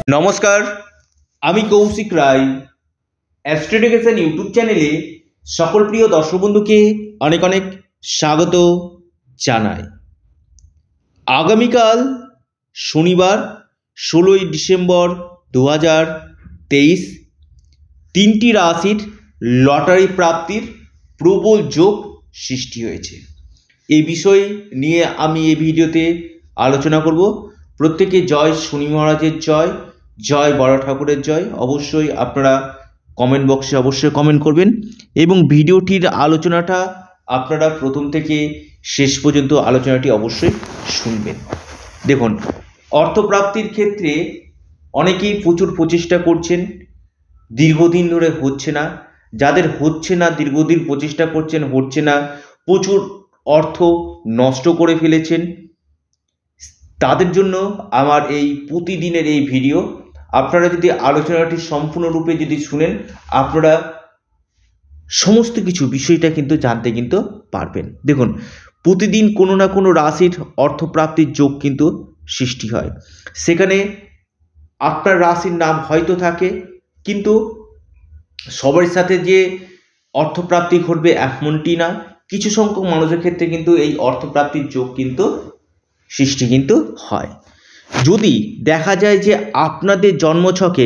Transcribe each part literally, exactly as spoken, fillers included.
নমস্কার, আমি কৌশিক রায়। অ্যাস্ট্রোডিকেশন ইউটিউব চ্যানেলে সকল প্রিয় দর্শক বন্ধুকে অনেক অনেক স্বাগত জানাই। আগামীকাল শনিবার ষোলোই ডিসেম্বর দু হাজার তেইশ তিনটি রাশির লটারি প্রাপ্তির প্রবল যোগ সৃষ্টি হয়েছে। এই বিষয় নিয়ে আমি এই ভিডিওতে আলোচনা করব। প্রত্যেকে জয় শনি মহারাজের জয়, জয় বড় ঠাকুরের জয়। অবশ্যই আপনারা কমেন্ট বক্সে অবশ্যই কমেন্ট করবেন এবং ভিডিওটির আলোচনাটা আপনারা প্রথম থেকে শেষ পর্যন্ত আলোচনাটি অবশ্যই শুনবেন। দেখুন, অর্থপ্রাপ্তির ক্ষেত্রে অনেকেই প্রচুর প্রচেষ্টা করছেন, দীর্ঘদিন ধরে হচ্ছে না। যাদের হচ্ছে না, দীর্ঘদিন প্রচেষ্টা করছেন, হচ্ছে না, প্রচুর অর্থ নষ্ট করে ফেলেছেন, তাদের জন্য আমার এই প্রতিদিনের এই ভিডিও। আপনারা যদি আলোচনাটি সম্পূর্ণরূপে যদি শুনেন, আপনারা সমস্ত কিছু বিষয়টা কিন্তু জানতে কিন্তু পারবেন। দেখুন, প্রতিদিন কোনো না কোনো রাশির অর্থপ্রাপ্তির যোগ কিন্তু সৃষ্টি হয়। সেখানে আপনার রাশির নাম হয়তো থাকে, কিন্তু সবার সাথে যে অর্থপ্রাপ্তি ঘটবে এমনটি না। কিছু সংখ্যক মানুষের ক্ষেত্রে কিন্তু এই অর্থপ্রাপ্তির যোগ কিন্তু সৃষ্টি কিন্তু হয়। যদি দেখা যায় যে আপনাদের জন্মছকে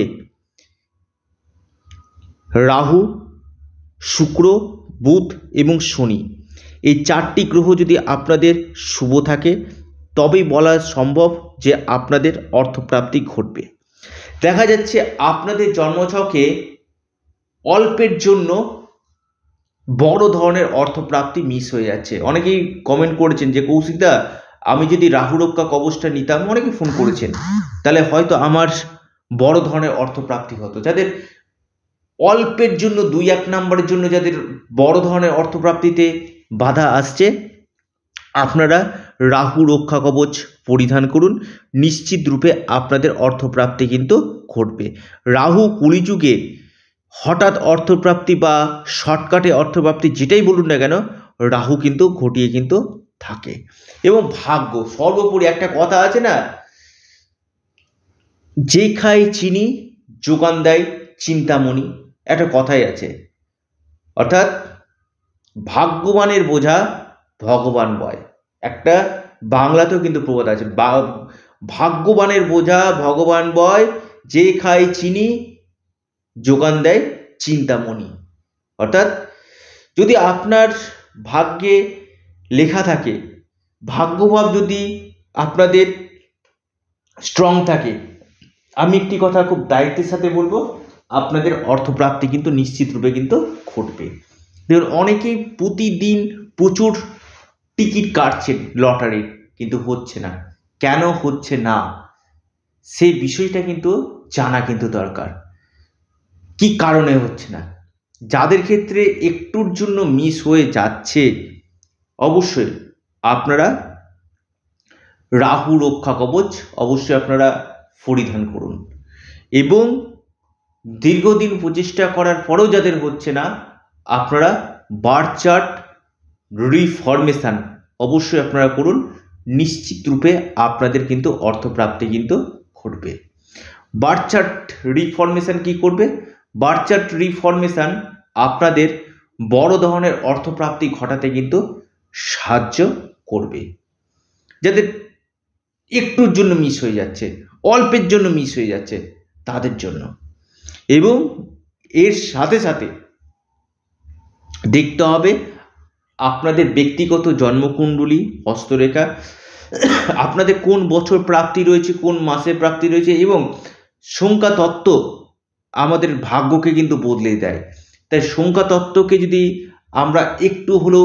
রাহু, শুক্র, বুধ এবং শনি এই চারটি গ্রহ যদি আপনাদের শুভ থাকে, তবেই বলা সম্ভব যে আপনাদের অর্থপ্রাপ্তি ঘটবে। দেখা যাচ্ছে আপনাদের জন্মছকে অল্পের জন্য বড় ধরনের অর্থপ্রাপ্তি মিস হয়ে যাচ্ছে। অনেকেই কমেন্ট করেছেন যে কৌশিকদা, আমি যদি রাহু রক্ষা কবচটা নিতাম, অনেকে ফোন করেছেন, তাহলে হয়তো আমার বড় ধরনের অর্থপ্রাপ্তি হতো। যাদের অল্পের জন্য, দুই এক নম্বরের জন্য যাদের বড় ধরনের অর্থপ্রাপ্তিতে বাধা আসছে, আপনারা রাহু রক্ষা কবচ পরিধান করুন। নিশ্চিত রূপে আপনাদের অর্থপ্রাপ্তি কিন্তু ঘটবে। রাহু কলিযুগে হঠাৎ অর্থপ্রাপ্তি বা শর্টকাটে অর্থপ্রাপ্তি যেটাই বলুন না কেন, রাহু কিন্তু ঘটিয়ে কিন্তু থাকে। এবং ভাগ্য সর্বোপরি, একটা কথা আছে না, যে খায় চিনি যোগান দেয় চিন্তামণি, একটা কথাই আছে। অর্থাৎ ভাগ্যবানের বোঝা ভগবান বয়, একটা বাংলাতেও কিন্তু প্রবাদ আছে, ভাগ্যবানের বোঝা ভগবান বয়, যে খায় চিনি যোগান দেয় চিন্তামণি। অর্থাৎ যদি আপনার ভাগ্যে লেখা থাকে, ভাগ্যভাব যদি আপনাদের স্ট্রং থাকে, আমি একটি কথা খুব দায়িত্বের সাথে বলবো, আপনাদের অর্থপ্রাপ্তি কিন্তু নিশ্চিত রূপে কিন্তু ঘটবে। দেখুন, অনেকেই প্রতিদিন প্রচুর টিকিট কাটছেন লটারি, কিন্তু হচ্ছে না। কেন হচ্ছে না, সেই বিষয়টা কিন্তু জানা কিন্তু দরকার। কি কারণে হচ্ছে না? যাদের ক্ষেত্রে একটুর জন্য মিস হয়ে যাচ্ছে, অবশ্যই আপনারা রাহু রক্ষা কবচ অবশ্যই আপনারা পরিধান করুন। এবং দীর্ঘদিন প্রচেষ্টা করার পরেও যাদের হচ্ছে না, আপনারা বার্থ চার্ট রিফরমেশন অবশ্যই আপনারা করুন। নিশ্চিত রূপে আপনাদের কিন্তু অর্থপ্রাপ্তি কিন্তু ঘটবে। বার্থ চার্ট রিফরমেশন কি করবে? বার্থ চার্ট রিফরমেশন আপনাদের বড় ধরনের অর্থপ্রাপ্তি ঘটাতে কিন্তু সাহায্য করবে। যাদের একটুর জন্য মিস হয়ে যাচ্ছে, অল্পের জন্য মিস হয়ে যাচ্ছে, তাদের জন্য। এবং এর সাথে সাথে দেখতে হবে আপনাদের ব্যক্তিগত জন্মকুণ্ডলী, হস্তরেখা, আপনাদের কোন বছর প্রাপ্তি রয়েছে, কোন মাসে প্রাপ্তি রয়েছে। এবং সংখ্যা তত্ত্ব আমাদের ভাগ্যকে কিন্তু বদলে দেয়। তাই সংখ্যা তত্ত্বকে যদি আমরা একটু হলেও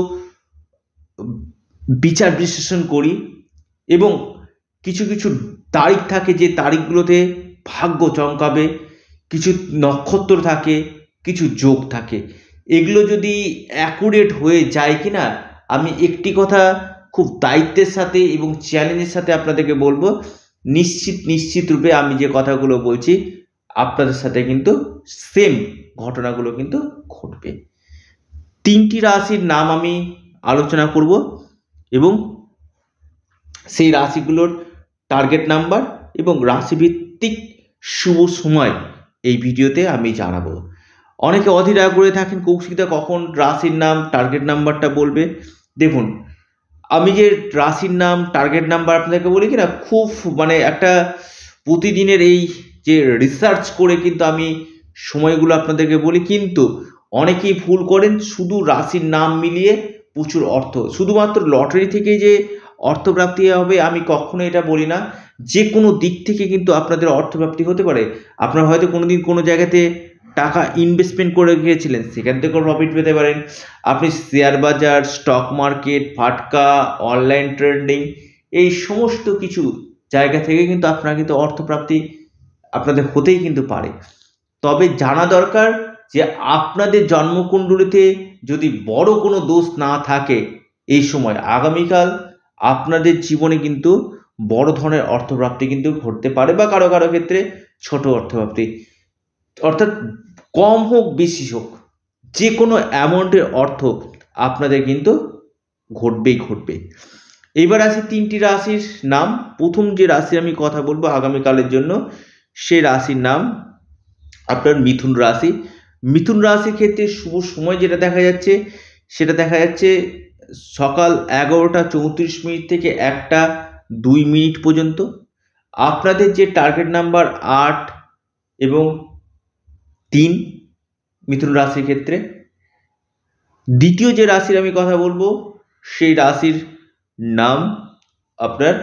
বিচার বিশ্লেষণ করি, এবং কিছু কিছু তারিখ থাকে যে তারিখগুলোতে ভাগ্য চমকাবে, কিছু নক্ষত্র থাকে, কিছু যোগ থাকে, এগুলো যদি অ্যাকুরেট হয়ে যায় কিনা, আমি একটি কথা খুব দায়িত্বের সাথে এবং চ্যালেঞ্জের সাথে আপনাদেরকে বলবো, নিশ্চিত নিশ্চিত রূপে আমি যে কথাগুলো বলছি আপনাদের সাথে কিন্তু সেম ঘটনাগুলো কিন্তু ঘটবে। তিনটি রাশির নাম আমি আলোচনা করব এবং সেই রাশিগুলোর টার্গেট নাম্বার এবং রাশিভিত্তিক শুভ সময় এই ভিডিওতে আমি জানাবো। অনেকে অধীর আগ্রহে থাকেন কৌশিকদা কখন রাশির নাম টার্গেট নাম্বারটা বলবে। দেখুন, আমি যে রাশির নাম টার্গেট নাম্বার আপনাদেরকে বলি কি না, খুব মানে একটা প্রতিদিনের এই যে রিসার্চ করে কিন্তু আমি সময়গুলো আপনাদেরকে বলি, কিন্তু অনেকেই ভুল করেন শুধু রাশির নাম মিলিয়ে প্রচুর অর্থ, শুধুমাত্র লটারি থেকে যে অর্থপ্রাপ্তি হবে আমি কখনো এটা বলি না। যে কোনো দিক থেকে কিন্তু আপনাদের অর্থপ্রাপ্তি হতে পারে। আপনার হয়তো কোনোদিন কোনো জায়গাতে টাকা ইনভেস্টমেন্ট করে গিয়েছিলেন, সেখান থেকেও প্রফিট পেতে পারেন। আপনি শেয়ার বাজার, স্টক মার্কেট, ফাটকা, অনলাইন ট্রেডিং, এই সমস্ত কিছু জায়গা থেকে কিন্তু আপনার কিন্তু অর্থপ্রাপ্তি আপনাদের হতেই কিন্তু পারে। তবে জানা দরকার যে আপনাদের জন্মকুণ্ডলিতে যদি বড় কোনো দোষ না থাকে, এই সময় আগামীকাল আপনাদের জীবনে কিন্তু বড় ধরনের অর্থপ্রাপ্তি কিন্তু ঘটতে পারে, বা কারো কারো ক্ষেত্রে ছোট অর্থপ্রাপ্তি, অর্থাৎ কম হোক বেশি হোক যে কোনো অ্যামাউন্টের অর্থ আপনাদের কিন্তু ঘটবেই ঘটবে। এবার আছে তিনটি রাশির নাম। প্রথম যে রাশি আমি কথা বলবো আগামীকালের জন্য, সেই রাশির নাম আপনার মিথুন রাশি। মিথুন রাশির ক্ষেত্রে শুভ সময় যেটা দেখা যাচ্ছে, সেটা দেখা যাচ্ছে সকাল এগারোটা চৌত্রিশ মিনিট থেকে একটা দুই মিনিট পর্যন্ত। আপনাদের যে টার্গেট নাম্বার আট এবং তিন মিথুন রাশির ক্ষেত্রে। দ্বিতীয় যে রাশির আমি কথা বলবো, সেই রাশির নাম আপনার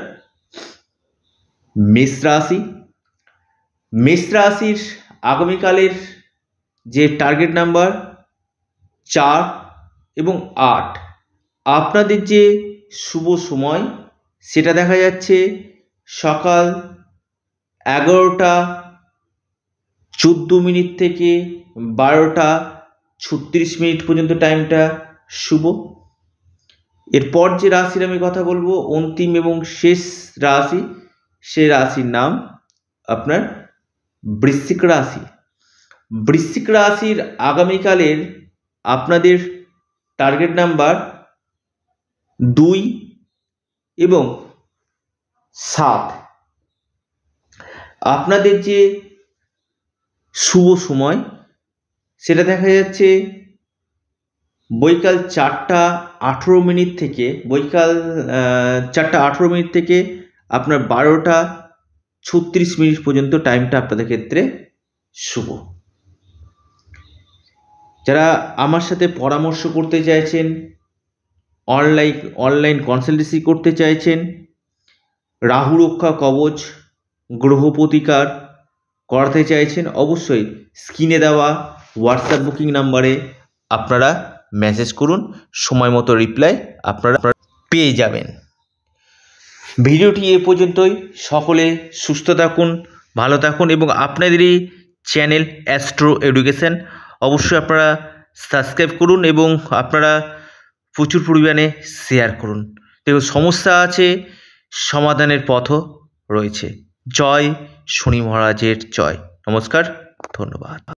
মেষ রাশি। মেষ রাশির আগামীকালের যে টার্গেট নাম্বার চার এবং আট। আপনাদের যে শুভ সময় সেটা দেখা যাচ্ছে সকাল এগারোটা চোদ্দো মিনিট থেকে বারোটা ছত্রিশ মিনিট পর্যন্ত টাইমটা শুভ। এরপর যে রাশির আমি কথা বলবো অন্তিম এবং শেষ রাশি, সে রাশির নাম আপনার বৃশ্চিক রাশি। বৃশ্চিক রাশির আগামীকালের আপনাদের টার্গেট নাম্বার দুই এবং সাত। আপনাদের যে শুভ সময় সেটা দেখা যাচ্ছে বৈকাল চারটা আঠেরো মিনিট থেকে বৈকাল চারটা আঠেরো মিনিট থেকে আপনার বারোটা ছত্রিশ মিনিট পর্যন্ত টাইমটা আপনাদের ক্ষেত্রে শুভ। যারা আমার সাথে পরামর্শ করতে চাইছেন, অনলাইন অনলাইন কনসালটেন্সি করতে চাইছেন, রাহু রক্ষা কবচ, গ্রহ প্রতিকার করাতে চাইছেন, অবশ্যই স্ক্রিনে দেওয়া হোয়াটসঅ্যাপ বুকিং নাম্বারে আপনারা মেসেজ করুন, সময় মতো রিপ্লাই আপনারা পেয়ে যাবেন। ভিডিওটি এ পর্যন্তই। সকলে সুস্থ থাকুন, ভালো থাকুন এবং আপনাদের এই চ্যানেল অ্যাস্ট্রো এডুকেশন অবশ্যই আপনারা সাবস্ক্রাইব করুন এবং আপনারা প্রচুর পরিমাণে শেয়ার করুন। দেখুন, সমস্যা আছে, সমাধানের পথও রয়েছে। জয় শনি মহারাজের জয়। নমস্কার, ধন্যবাদ।